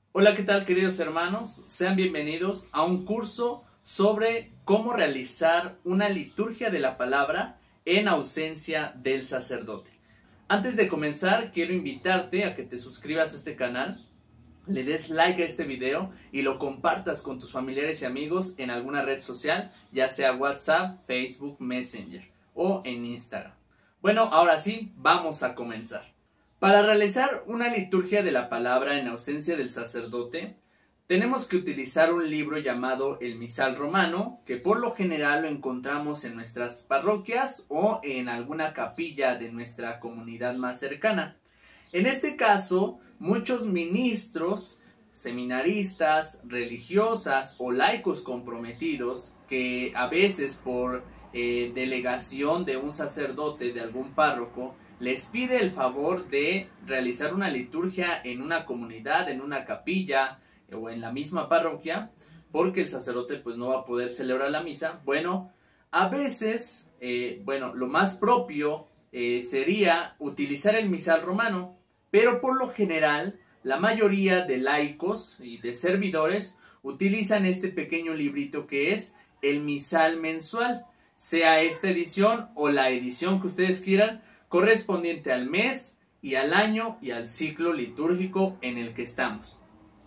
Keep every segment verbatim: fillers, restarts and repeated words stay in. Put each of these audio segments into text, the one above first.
Hola, ¿qué tal, queridos hermanos? Sean bienvenidos a un curso sobre cómo realizar una liturgia de la palabra en ausencia del sacerdote. Antes de comenzar, quiero invitarte a que te suscribas a este canal, le des like a este video y lo compartas con tus familiares y amigos en alguna red social, ya sea WhatsApp, Facebook, Messenger o en Instagram. Bueno, ahora sí, vamos a comenzar. Para realizar una liturgia de la palabra en ausencia del sacerdote, tenemos que utilizar un libro llamado el Misal Romano, que por lo general lo encontramos en nuestras parroquias o en alguna capilla de nuestra comunidad más cercana. En este caso, muchos ministros, seminaristas, religiosas o laicos comprometidos, que a veces por eh, delegación de un sacerdote, de algún párroco, les pide el favor de realizar una liturgia en una comunidad, en una capilla o en la misma parroquia, porque el sacerdote pues no va a poder celebrar la misa. Bueno, a veces, eh, bueno, lo más propio eh, sería utilizar el misal romano, pero por lo general la mayoría de laicos y de servidores utilizan este pequeño librito que es el misal mensual, sea esta edición o la edición que ustedes quieran, correspondiente al mes y al año y al ciclo litúrgico en el que estamos.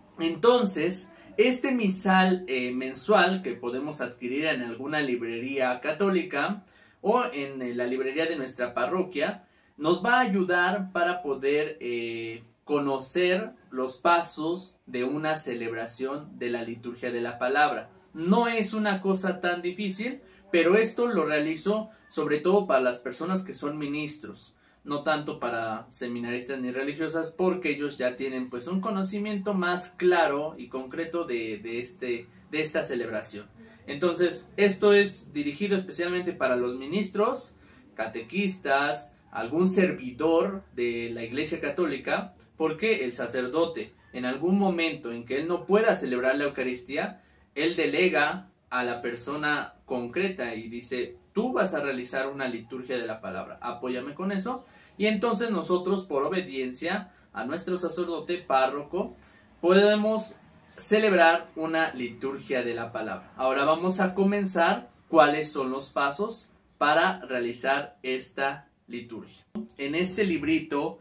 Entonces, este misal eh, mensual que podemos adquirir en alguna librería católica o en la librería de nuestra parroquia, nos va a ayudar para poder eh, conocer los pasos de una celebración de la liturgia de la palabra. No es una cosa tan difícil, pero esto lo realizo sobre todo para las personas que son ministros, no tanto para seminaristas ni religiosas, porque ellos ya tienen pues un conocimiento más claro y concreto de, de, este, de esta celebración. Entonces, esto es dirigido especialmente para los ministros, catequistas, algún servidor de la Iglesia Católica, porque el sacerdote, en algún momento en que él no pueda celebrar la Eucaristía, él delega a la persona concreta y dice: tú vas a realizar una liturgia de la palabra, apóyame con eso. Y entonces nosotros, por obediencia a nuestro sacerdote párroco, podemos celebrar una liturgia de la palabra. Ahora vamos a comenzar cuáles son los pasos para realizar esta liturgia. En este librito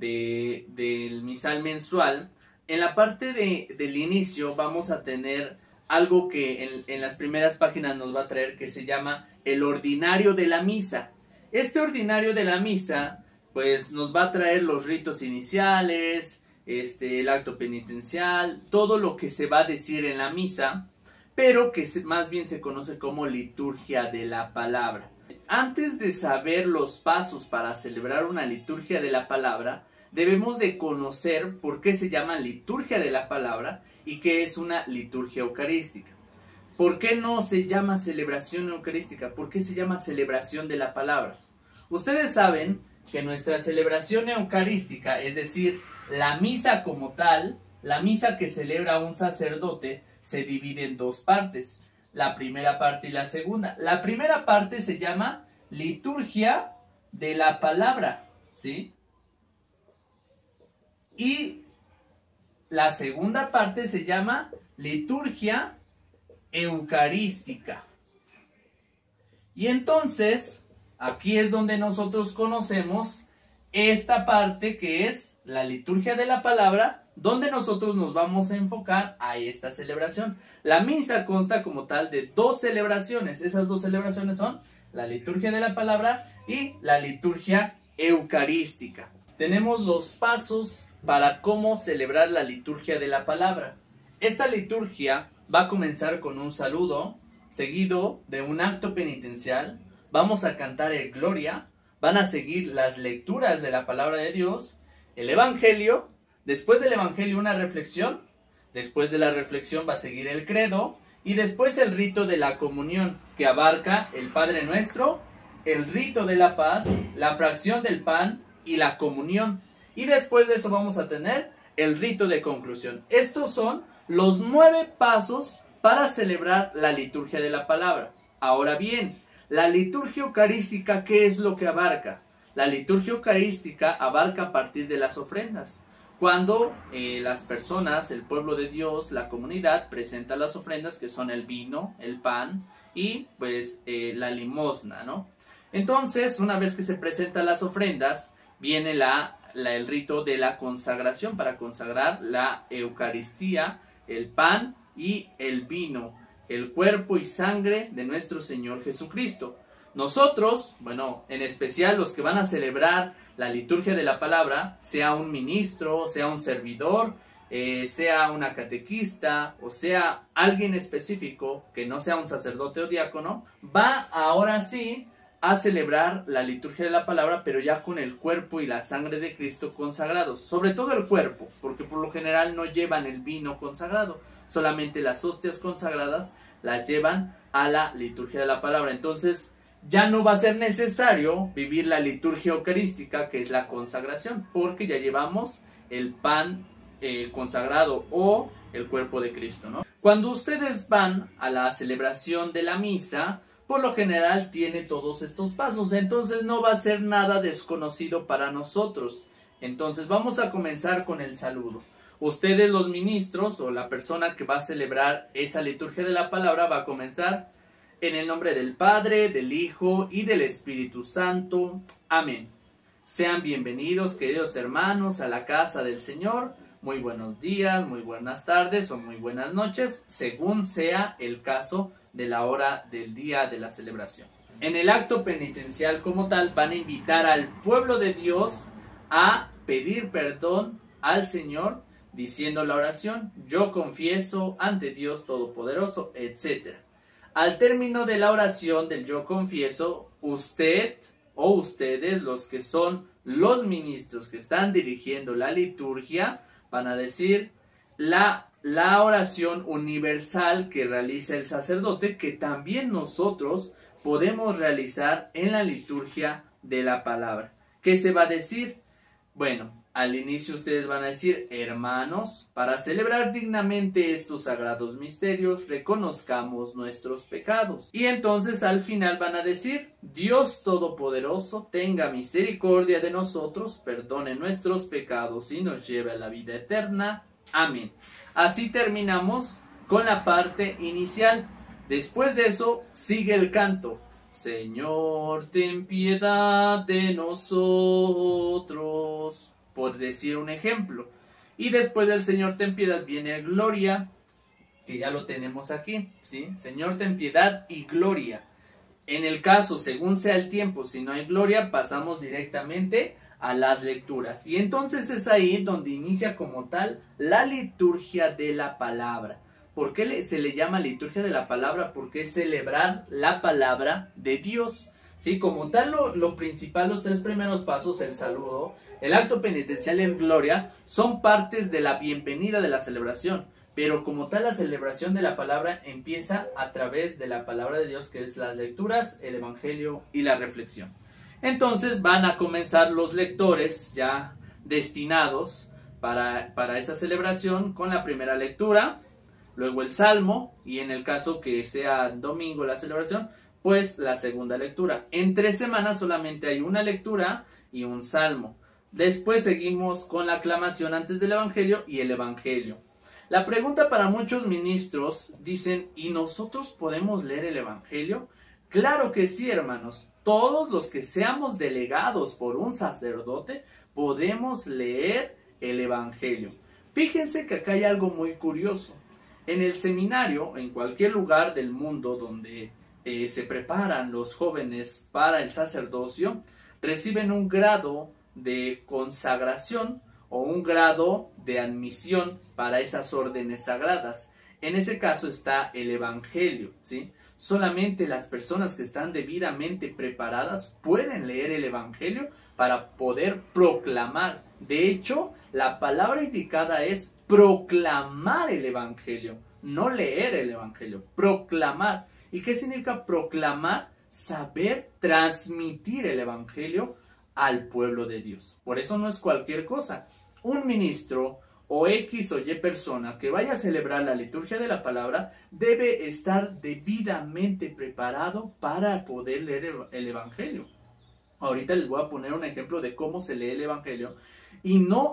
de, del misal mensual, en la parte de, del inicio vamos a tener algo que en, en las primeras páginas nos va a traer, que se llama el ordinario de la misa. Este ordinario de la misa pues nos va a traer los ritos iniciales, este, el acto penitencial, todo lo que se va a decir en la misa, pero que se, más bien se conoce como liturgia de la palabra. Antes de saber los pasos para celebrar una liturgia de la palabra, debemos de conocer por qué se llama liturgia de la palabra y qué es una liturgia eucarística. ¿Por qué no se llama celebración eucarística? ¿Por qué se llama celebración de la palabra? Ustedes saben que nuestra celebración eucarística, es decir, la misa como tal, la misa que celebra un sacerdote, se divide en dos partes, la primera parte y la segunda. La primera parte se llama liturgia de la palabra, ¿sí? Y la segunda parte se llama liturgia eucarística. Y entonces, aquí es donde nosotros conocemos esta parte que es la liturgia de la palabra, donde nosotros nos vamos a enfocar a esta celebración. La misa consta como tal de dos celebraciones. Esas dos celebraciones son la liturgia de la palabra y la liturgia eucarística. Tenemos los pasos para cómo celebrar la liturgia de la palabra. Esta liturgia va a comenzar con un saludo, seguido de un acto penitencial. Vamos a cantar el Gloria, van a seguir las lecturas de la palabra de Dios, el Evangelio, después del Evangelio una reflexión, después de la reflexión va a seguir el credo, y después el rito de la comunión, que abarca el Padre Nuestro, el rito de la paz, la fracción del pan y la comunión. Y después de eso vamos a tener el rito de conclusión. Estos son los nueve pasos para celebrar la liturgia de la palabra. Ahora bien, la liturgia eucarística, ¿qué es lo que abarca? La liturgia eucarística abarca a partir de las ofrendas. cuando eh, las personas, el pueblo de Dios, la comunidad, presenta las ofrendas que son el vino, el pan y pues eh, la limosna, ¿no? Entonces, una vez que se presentan las ofrendas, viene la, la, el rito de la consagración para consagrar la Eucaristía, el pan y el vino, el cuerpo y sangre de nuestro Señor Jesucristo. Nosotros, bueno, en especial los que van a celebrar la liturgia de la palabra, sea un ministro, sea un servidor, eh, sea una catequista o sea alguien específico que no sea un sacerdote o diácono, va ahora sí a celebrar la liturgia de la palabra, pero ya con el cuerpo y la sangre de Cristo consagrados, sobre todo el cuerpo, porque por lo general no llevan el vino consagrado, solamente las hostias consagradas las llevan a la liturgia de la palabra. Entonces ya no va a ser necesario vivir la liturgia eucarística, que es la consagración, porque ya llevamos el pan eh, consagrado o el cuerpo de Cristo, ¿no? Cuando ustedes van a la celebración de la misa, por lo general tiene todos estos pasos, entonces no va a ser nada desconocido para nosotros. Entonces vamos a comenzar con el saludo. Ustedes, los ministros o la persona que va a celebrar esa liturgia de la palabra, va a comenzar en el nombre del Padre, del Hijo y del Espíritu Santo. Amén. Sean bienvenidos, queridos hermanos, a la casa del Señor. Muy buenos días, muy buenas tardes o muy buenas noches, según sea el caso de la hora del día de la celebración. En el acto penitencial como tal van a invitar al pueblo de Dios a pedir perdón al Señor diciendo la oración: yo confieso ante Dios Todopoderoso, etcétera. Al término de la oración del yo confieso, usted o ustedes, los que son los ministros que están dirigiendo la liturgia, van a decir la la oración universal que realiza el sacerdote, que también nosotros podemos realizar en la liturgia de la palabra. ¿Qué se va a decir? Bueno, al inicio ustedes van a decir: hermanos, para celebrar dignamente estos sagrados misterios, reconozcamos nuestros pecados. Y entonces al final van a decir: Dios Todopoderoso tenga misericordia de nosotros, perdone nuestros pecados y nos lleve a la vida eterna. Amén. Así terminamos con la parte inicial. Después de eso sigue el canto: Señor, ten piedad de nosotros, por decir un ejemplo. Y después del Señor, ten piedad, viene Gloria, que ya lo tenemos aquí, ¿sí? Señor, ten piedad y Gloria. En el caso, según sea el tiempo, si no hay Gloria, pasamos directamente a las lecturas. Y entonces es ahí donde inicia como tal la liturgia de la palabra. ¿Por qué se le llama liturgia de la palabra? Porque es celebrar la palabra de Dios. Sí, como tal lo, lo principal, los tres primeros pasos, el saludo, el acto penitencial y el gloria, son partes de la bienvenida de la celebración. Pero como tal la celebración de la palabra empieza a través de la palabra de Dios, que es las lecturas, el evangelio y la reflexión. Entonces van a comenzar los lectores ya destinados para, para esa celebración con la primera lectura, luego el salmo y en el caso que sea domingo la celebración, pues la segunda lectura. En tres semanas solamente hay una lectura y un salmo. Después seguimos con la aclamación antes del evangelio y el evangelio. La pregunta para muchos ministros dicen: ¿y nosotros podemos leer el evangelio? Claro que sí, hermanos. Todos los que seamos delegados por un sacerdote podemos leer el evangelio. Fíjense que acá hay algo muy curioso. En el seminario, en cualquier lugar del mundo donde eh, se preparan los jóvenes para el sacerdocio, reciben un grado de consagración o un grado de admisión para esas órdenes sagradas. En ese caso está el evangelio, ¿sí? Solamente las personas que están debidamente preparadas pueden leer el evangelio para poder proclamar. De hecho, la palabra indicada es proclamar el evangelio, no leer el evangelio, proclamar. ¿Y qué significa proclamar? Saber transmitir el evangelio al pueblo de Dios. Por eso no es cualquier cosa. Un ministro o X o Y persona que vaya a celebrar la liturgia de la palabra debe estar debidamente preparado para poder leer el evangelio. Ahorita les voy a poner un ejemplo de cómo se lee el evangelio y no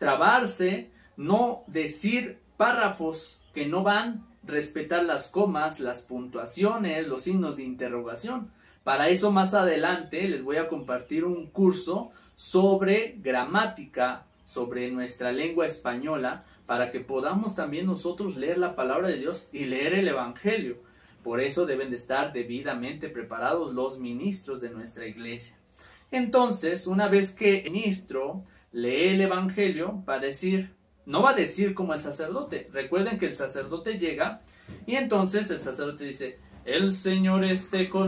trabarse, no decir párrafos que no van, respetar las comas, las puntuaciones, los signos de interrogación. Para eso más adelante les voy a compartir un curso sobre gramática, sobre nuestra lengua española, para que podamos también nosotros leer la palabra de Dios y leer el Evangelio. Por eso deben de estar debidamente preparados los ministros de nuestra iglesia. Entonces, una vez que el ministro lee el Evangelio, va a decir, no va a decir como el sacerdote. Recuerden que el sacerdote llega y entonces el sacerdote dice, el Señor esté con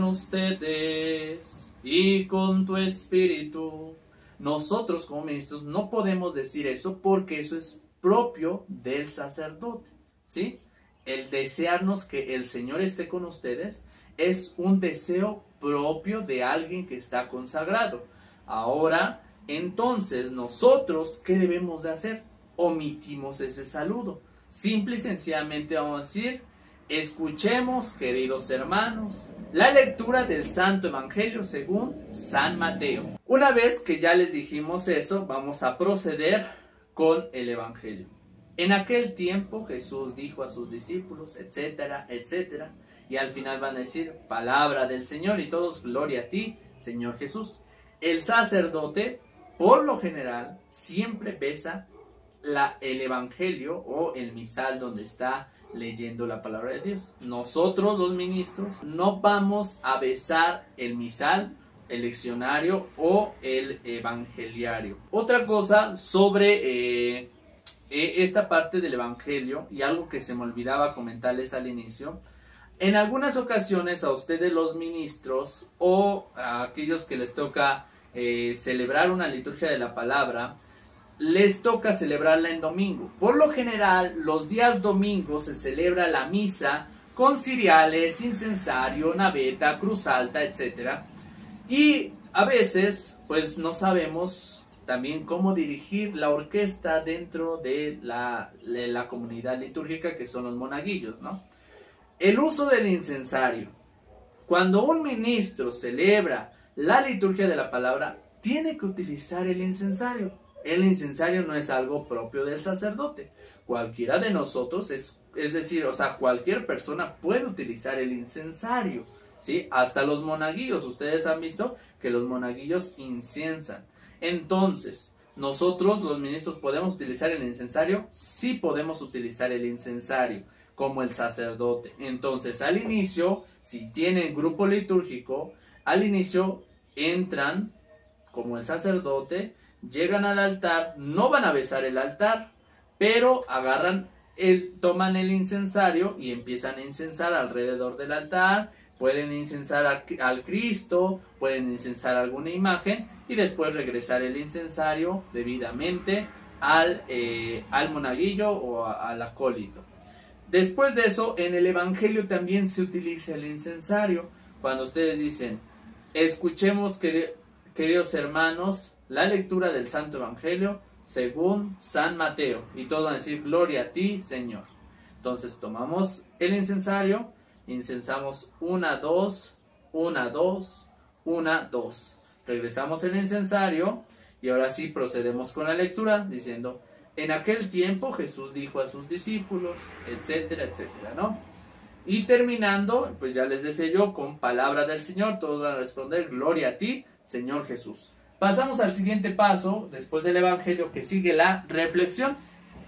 ustedes y con tu espíritu. Nosotros como ministros no podemos decir eso porque eso es propio del sacerdote, ¿sí? El desearnos que el Señor esté con ustedes es un deseo propio de alguien que está consagrado. Ahora, entonces, nosotros, ¿qué debemos de hacer? Omitimos ese saludo. Simple y sencillamente vamos a decir, escuchemos, queridos hermanos, la lectura del Santo Evangelio según San Mateo. Una vez que ya les dijimos eso, vamos a proceder con el Evangelio. En aquel tiempo Jesús dijo a sus discípulos, etcétera, etcétera, y al final van a decir, palabra del Señor, y todos, gloria a ti, Señor Jesús. El sacerdote, por lo general, siempre besa la, el Evangelio o el misal donde está leyendo la palabra de Dios. Nosotros, los ministros, no vamos a besar el misal, el leccionario o el evangeliario. Otra cosa sobre eh, esta parte del Evangelio, y algo que se me olvidaba comentarles al inicio, en algunas ocasiones a ustedes los ministros o a aquellos que les toca eh, celebrar una liturgia de la palabra, les toca celebrarla en domingo. Por lo general, los días domingos se celebra la misa con ciriales, incensario, naveta, cruz alta, etcétera. Y a veces, pues no sabemos también cómo dirigir la orquesta dentro de la, de la comunidad litúrgica, que son los monaguillos, ¿no? El uso del incensario. Cuando un ministro celebra la liturgia de la palabra, tiene que utilizar el incensario. El incensario no es algo propio del sacerdote. Cualquiera de nosotros, es, es decir, o sea, cualquier persona puede utilizar el incensario, ¿sí? Hasta los monaguillos. Ustedes han visto que los monaguillos inciensan. Entonces, nosotros, los ministros, ¿podemos utilizar el incensario? Sí podemos utilizar el incensario, como el sacerdote. Entonces, al inicio, si tienen grupo litúrgico, al inicio entran como el sacerdote, llegan al altar, no van a besar el altar, pero agarran, el, toman el incensario y empiezan a incensar alrededor del altar. Pueden incensar a, al Cristo, pueden incensar alguna imagen y después regresar el incensario debidamente al, eh, al monaguillo o a, al acólito. Después de eso, en el Evangelio también se utiliza el incensario. Cuando ustedes dicen, escuchemos, queridos hermanos, la lectura del Santo Evangelio según San Mateo. Y todos van a decir, gloria a ti, Señor. Entonces tomamos el incensario, incensamos una, dos, una, dos, una, dos. Regresamos el incensario y ahora sí procedemos con la lectura diciendo, en aquel tiempo Jesús dijo a sus discípulos, etcétera, etcétera, ¿no? Y terminando, pues ya les decía yo, con palabra del Señor, todos van a responder, gloria a ti, Señor Jesús. Pasamos al siguiente paso, después del Evangelio, que sigue la reflexión.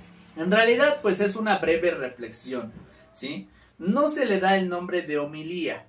En realidad, pues es una breve reflexión, ¿sí? No se le da el nombre de homilía.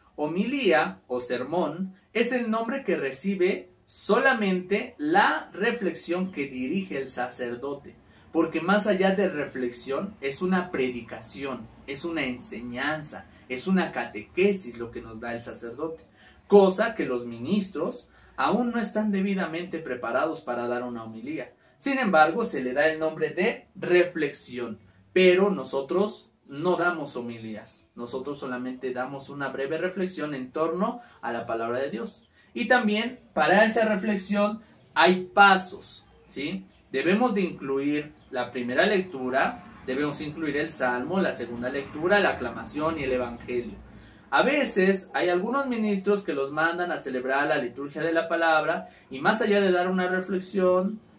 Homilía o sermón es el nombre que recibe solamente la reflexión que dirige el sacerdote, porque más allá de reflexión es una predicación, es una enseñanza, es una catequesis lo que nos da el sacerdote, cosa que los ministros aún no están debidamente preparados para dar una homilía. Sin embargo, se le da el nombre de reflexión, pero nosotros no damos homilías, nosotros solamente damos una breve reflexión en torno a la palabra de Dios. Y también para esa reflexión hay pasos, ¿sí? Debemos de incluir la primera lectura, debemos incluir el Salmo, la segunda lectura, la aclamación y el Evangelio. A veces hay algunos ministros que los mandan a celebrar la liturgia de la palabra y más allá de dar una reflexión,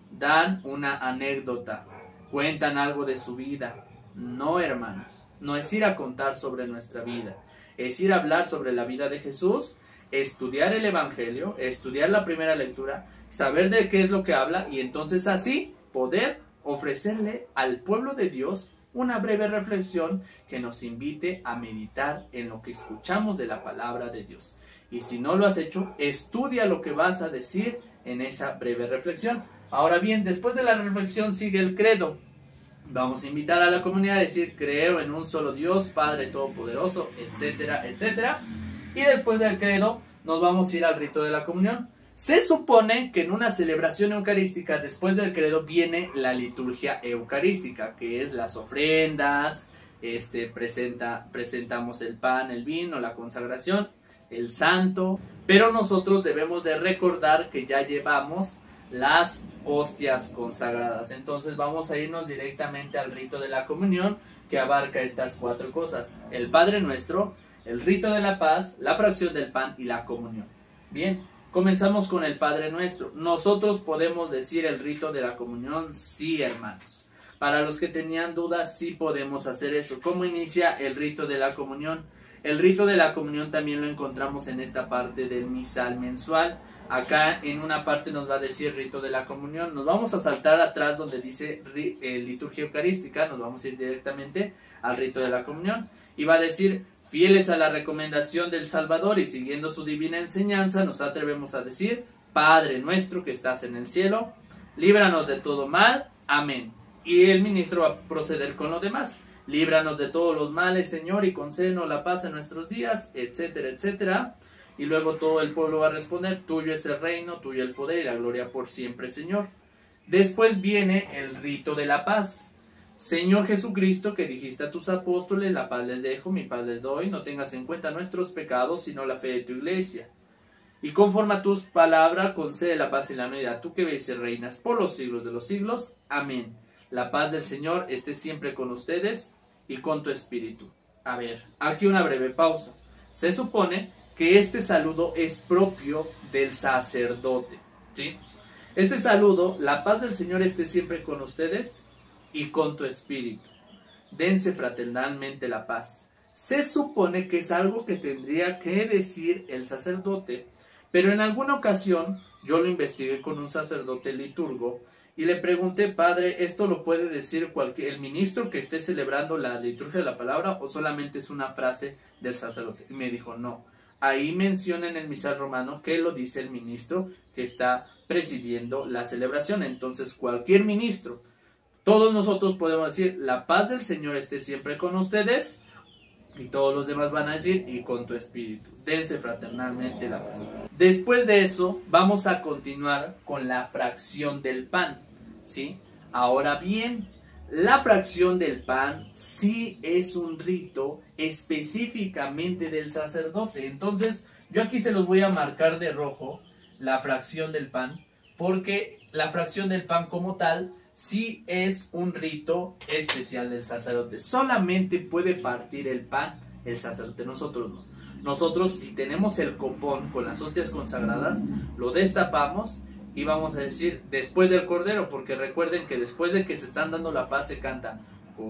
dan una anécdota, cuentan algo de su vida. No, hermanos, no es ir a contar sobre nuestra vida, es ir a hablar sobre la vida de Jesús, estudiar el Evangelio, estudiar la primera lectura, saber de qué es lo que habla y entonces así poder ofrecerle al pueblo de Dios una breve reflexión que nos invite a meditar en lo que escuchamos de la palabra de Dios. Y si no lo has hecho, estudia lo que vas a decir en esa breve reflexión. Ahora bien, después de la reflexión sigue el credo. Vamos a invitar a la comunidad a decir: creo en un solo Dios, Padre Todopoderoso, etcétera, etcétera. Y después del credo nos vamos a ir al rito de la comunión. Se supone que en una celebración eucarística, después del credo, viene la liturgia eucarística, que es las ofrendas, este, presenta, presentamos el pan, el vino, la consagración, el santo. Pero nosotros debemos de recordar que ya llevamos las hostias consagradas. Entonces vamos a irnos directamente al rito de la comunión, que abarca estas cuatro cosas: el Padre Nuestro, el rito de la paz, la fracción del pan y la comunión. Bien, comenzamos con el Padre Nuestro. Nosotros podemos decir el rito de la comunión, sí, hermanos. Para los que tenían dudas, sí podemos hacer eso. ¿Cómo inicia el rito de la comunión? El rito de la comunión también lo encontramos en esta parte del misal mensual. Acá en una parte nos va a decir rito de la comunión. Nos vamos a saltar atrás donde dice eh, liturgia eucarística. Nos vamos a ir directamente al rito de la comunión. Y va a decir: fieles a la recomendación del Salvador y siguiendo su divina enseñanza, nos atrevemos a decir: Padre nuestro que estás en el cielo, líbranos de todo mal. Amén. Y el ministro va a proceder con lo demás: líbranos de todos los males, Señor, y concédenos la paz en nuestros días, etcétera, etcétera. Y luego todo el pueblo va a responder: tuyo es el reino, tuyo el poder y la gloria por siempre, Señor. Después viene el rito de la paz. Señor Jesucristo, que dijiste a tus apóstoles: la paz les dejo, mi paz les doy, no tengas en cuenta nuestros pecados, sino la fe de tu iglesia. Y conforme a tus palabras, concede la paz y la unidad, tú que ves y reinas por los siglos de los siglos. Amén. La paz del Señor esté siempre con ustedes y con tu espíritu. A ver, aquí una breve pausa. Se supone que este saludo es propio del sacerdote, ¿sí? Este saludo: la paz del Señor esté siempre con ustedes y con tu espíritu. Dense fraternalmente la paz. Se supone que es algo que tendría que decir el sacerdote, pero en alguna ocasión yo lo investigué con un sacerdote liturgo y le pregunté: padre, ¿esto lo puede decir cualquier, el ministro que esté celebrando la liturgia de la palabra, o solamente es una frase del sacerdote? Y me dijo: no, ahí menciona en el misal romano que lo dice el ministro que está presidiendo la celebración. Entonces cualquier ministro, todos nosotros podemos decir: la paz del Señor esté siempre con ustedes, y todos los demás van a decir: y con tu espíritu. Dense fraternalmente la paz. Después de eso vamos a continuar con la fracción del pan, ¿sí? Ahora bien, la fracción del pan sí es un rito específicamente del sacerdote. Entonces yo aquí se los voy a marcar de rojo, la fracción del pan, porque la fracción del pan como tal sí es un rito especial del sacerdote. Solamente puede partir el pan el sacerdote, nosotros no. Nosotros, si tenemos el copón con las hostias consagradas, lo destapamos y vamos a decir después del cordero, porque recuerden que después de que se están dando la paz se canta: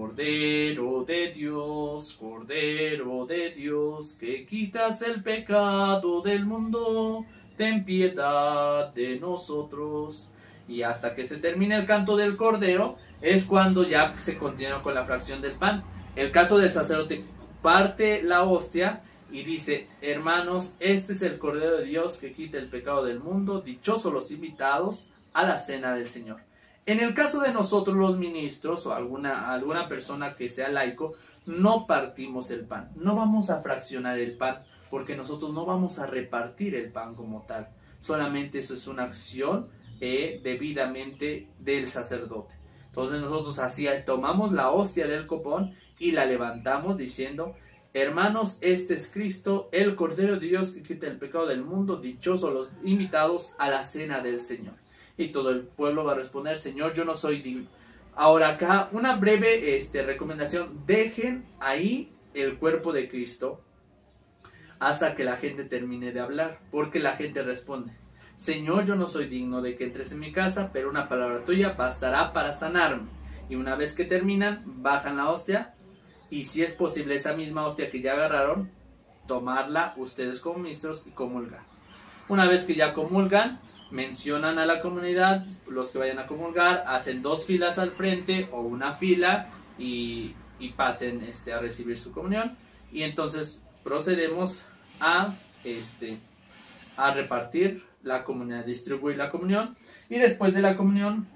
Cordero de Dios, Cordero de Dios, que quitas el pecado del mundo, ten piedad de nosotros. Y hasta que se termine el canto del cordero es cuando ya se continúa con la fracción del pan. El caso del sacerdote: parte la hostia y dice: hermanos, este es el Cordero de Dios que quita el pecado del mundo, dichosos los invitados a la cena del Señor. En el caso de nosotros los ministros o alguna, alguna persona que sea laico, no partimos el pan, no vamos a fraccionar el pan, porque nosotros no vamos a repartir el pan como tal. Solamente eso es una acción eh, debidamente del sacerdote. Entonces nosotros así tomamos la hostia del copón y la levantamos diciendo: hermanos, este es Cristo, el Cordero de Dios que quita el pecado del mundo, dichosos los invitados a la cena del Señor. Y todo el pueblo va a responder: Señor, yo no soy digno. Ahora acá una breve este, recomendación: dejen ahí el cuerpo de Cristo hasta que la gente termine de hablar, porque la gente responde. Señor, yo no soy digno de que entres en mi casa, pero una palabra tuya bastará para sanarme. Y una vez que terminan, bajan la hostia, y si es posible esa misma hostia que ya agarraron, tomarla ustedes como ministros y comulgar. Una vez que ya comulgan, mencionan a la comunidad, los que vayan a comulgar, hacen dos filas al frente o una fila y, y pasen este, a recibir su comunión. Y entonces procedemos a, este, a repartir la comunión, a distribuir la comunión. Y después de la comunión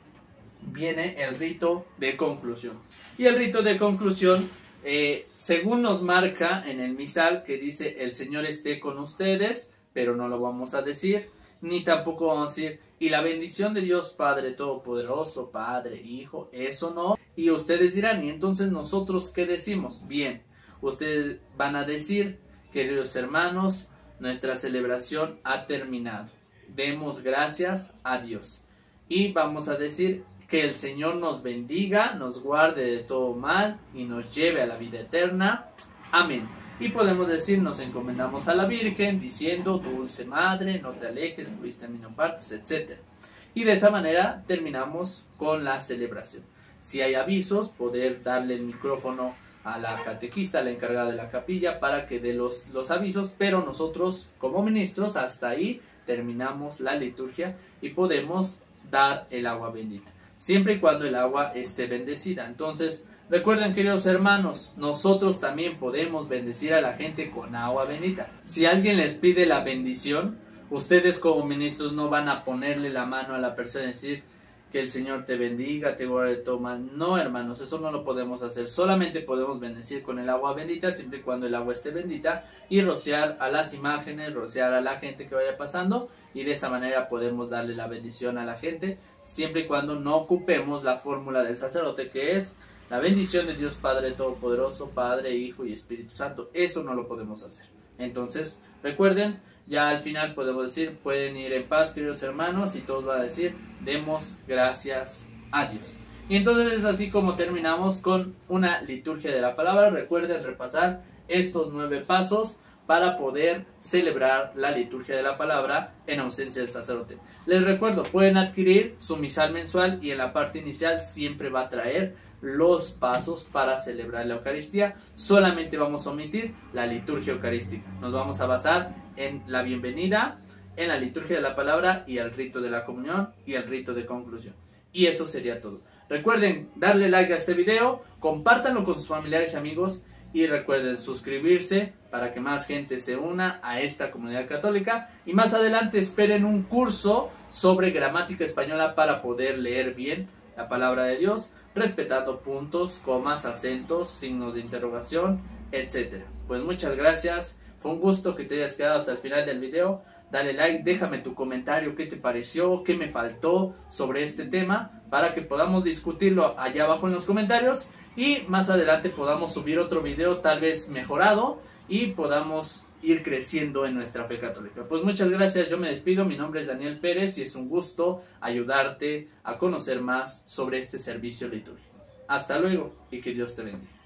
viene el rito de conclusión. Y el rito de conclusión, eh, según nos marca en el misal, que dice el Señor esté con ustedes, pero no lo vamos a decir, ni tampoco vamos a decir, y la bendición de Dios Padre Todopoderoso, Padre, Hijo, eso no. Y ustedes dirán, ¿y entonces nosotros qué decimos? Bien, ustedes van a decir, queridos hermanos, nuestra celebración ha terminado. Demos gracias a Dios. Y vamos a decir que el Señor nos bendiga, nos guarde de todo mal y nos lleve a la vida eterna. Amén. Y podemos decir, nos encomendamos a la Virgen, diciendo, dulce Madre, no te alejes, tu vista en mí no partes, etcétera. Y de esa manera terminamos con la celebración. Si hay avisos, poder darle el micrófono a la catequista, a la encargada de la capilla, para que dé los, los avisos, pero nosotros como ministros hasta ahí terminamos la liturgia y podemos dar el agua bendita, siempre y cuando el agua esté bendecida. Entonces, recuerden, queridos hermanos, nosotros también podemos bendecir a la gente con agua bendita. Si alguien les pide la bendición, ustedes como ministros no van a ponerle la mano a la persona y decir que el Señor te bendiga, te guarde de todo mal. No, hermanos, eso no lo podemos hacer. Solamente podemos bendecir con el agua bendita, siempre y cuando el agua esté bendita, y rociar a las imágenes, rociar a la gente que vaya pasando, y de esa manera podemos darle la bendición a la gente, siempre y cuando no ocupemos la fórmula del sacerdote, que es la bendición de Dios Padre Todopoderoso, Padre, Hijo y Espíritu Santo. Eso no lo podemos hacer. Entonces, recuerden, ya al final podemos decir, pueden ir en paz, queridos hermanos, y todos van a decir, demos gracias a Dios. Y entonces es así como terminamos con una liturgia de la palabra. Recuerden repasar estos nueve pasos para poder celebrar la liturgia de la palabra en ausencia del sacerdote. Les recuerdo, pueden adquirir su misal mensual y en la parte inicial siempre va a traer los pasos para celebrar la Eucaristía. Solamente vamos a omitir la liturgia eucarística. Nos vamos a basar en la bienvenida, en la liturgia de la palabra y el rito de la comunión y el rito de conclusión. Y eso sería todo. Recuerden darle like a este video, compártanlo con sus familiares y amigos y recuerden suscribirse para que más gente se una a esta comunidad católica. Y más adelante esperen un curso sobre gramática española para poder leer bien la palabra de Dios, respetando puntos, comas, acentos, signos de interrogación, etcétera. Pues muchas gracias. Fue un gusto que te hayas quedado hasta el final del video. Dale like, déjame tu comentario, qué te pareció, qué me faltó sobre este tema, para que podamos discutirlo allá abajo en los comentarios y más adelante podamos subir otro video tal vez mejorado y podamos ir creciendo en nuestra fe católica. Pues muchas gracias, yo me despido, mi nombre es Daniel Pérez y es un gusto ayudarte a conocer más sobre este servicio litúrgico. Hasta luego y que Dios te bendiga.